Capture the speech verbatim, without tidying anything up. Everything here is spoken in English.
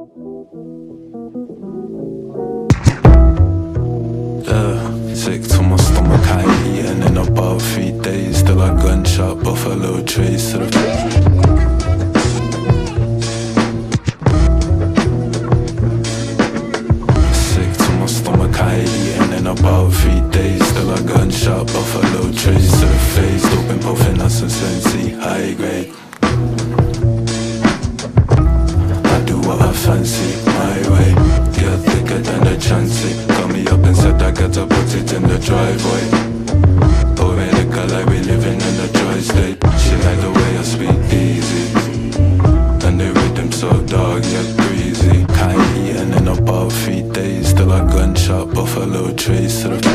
Yeah, sick to my stomach, I ain't eaten in about three days. Still a gunshot, buffalo trace to the sick to my stomach, I ain't eaten in about three days. Still a gunshot, buffalo trace to the face. Doping, puffing, us and sensi, high grade. I do what I fancy, my way. Get thicker than a chancy. Got me up and said I got to put it in the driveway. Oh, man, it got like we living in a dry state. She like the way I speak easy, and the rhythm so dog, yet breezy. Can't eaten in about three days. Still a gunshot, buffalo trace to the